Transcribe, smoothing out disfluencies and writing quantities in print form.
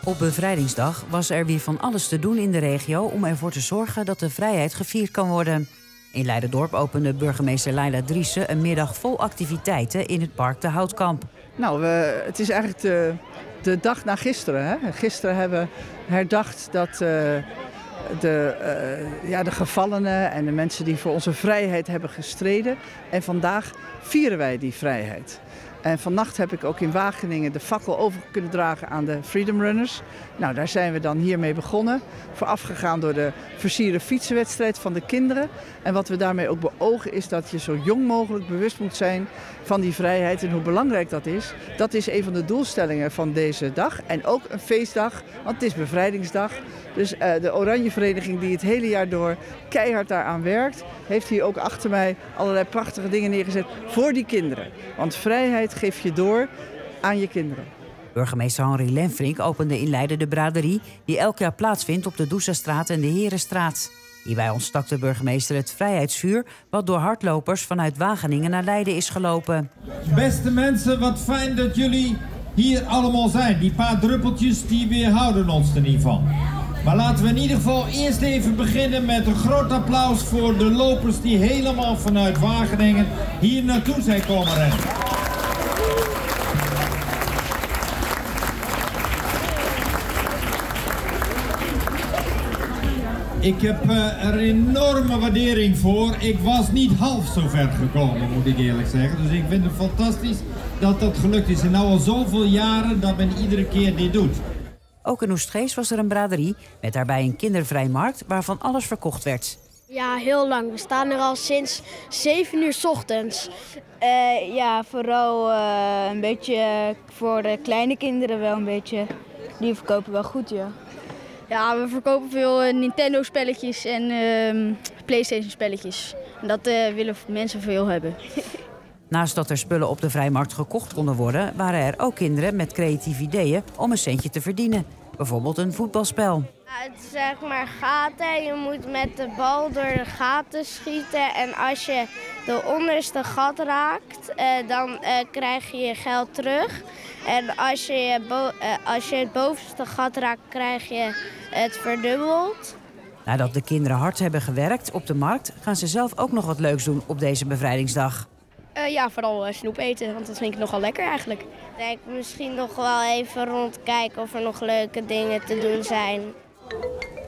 Op Bevrijdingsdag was er weer van alles te doen in de regio om ervoor te zorgen dat de vrijheid gevierd kan worden. In Leiderdorp opende burgemeester Laila Driessen een middag vol activiteiten in het park de Houtkamp. Nou, het is eigenlijk de dag na gisteren. Hè? Gisteren hebben we herdacht dat de gevallenen en de mensen die voor onze vrijheid hebben gestreden. En vandaag vieren wij die vrijheid. En vannacht heb ik ook in Wageningen de fakkel over kunnen dragen aan de Freedom Runners. Nou, daar zijn we dan hiermee begonnen. Voorafgegaan door de versierde fietsenwedstrijd van de kinderen. En wat we daarmee ook beogen is dat je zo jong mogelijk bewust moet zijn van die vrijheid en hoe belangrijk dat is. Dat is een van de doelstellingen van deze dag. En ook een feestdag, want het is Bevrijdingsdag. Dus de Oranje Vereniging die het hele jaar door keihard daaraan werkt, heeft hier ook achter mij allerlei prachtige dingen neergezet voor die kinderen. Want vrijheid geef je door aan je kinderen. Burgemeester Henri Lenfrink opende in Leiden de braderie die elk jaar plaatsvindt op de Doesastraat en de Herenstraat. Hierbij ontstak de burgemeester het vrijheidsvuur wat door hardlopers vanuit Wageningen naar Leiden is gelopen. Beste mensen, wat fijn dat jullie hier allemaal zijn. Die paar druppeltjes die weerhouden ons er niet van. Maar laten we in ieder geval eerst even beginnen met een groot applaus voor de lopers die helemaal vanuit Wageningen hier naartoe zijn komen rennen. Ik heb er enorme waardering voor. Ik was niet half zo ver gekomen, moet ik eerlijk zeggen. Dus ik vind het fantastisch dat dat gelukt is. En nou al zoveel jaren dat men iedere keer dit doet. Ook in Oestgeest was er een braderie met daarbij een kindervrijmarkt waarvan alles verkocht werd. Ja, heel lang. We staan er al sinds 7 uur 's ochtends. Ja, vooral een beetje voor de kleine kinderen wel een beetje. Die verkopen wel goed, ja. Ja, we verkopen veel Nintendo-spelletjes en PlayStation-spelletjes. En dat willen mensen veel hebben. Naast dat er spullen op de vrijmarkt gekocht konden worden, waren er ook kinderen met creatieve ideeën om een centje te verdienen. Bijvoorbeeld een voetbalspel. Het is zeg maar gaten. Je moet met de bal door de gaten schieten. En als je de onderste gat raakt, dan krijg je geld terug. En als je het bovenste gat raakt, krijg je het verdubbeld. Nadat de kinderen hard hebben gewerkt op de markt, gaan ze zelf ook nog wat leuks doen op deze Bevrijdingsdag. Ja, vooral snoep eten, want dat vind ik nogal lekker eigenlijk. Ik denk misschien nog wel even rondkijken of er nog leuke dingen te doen zijn.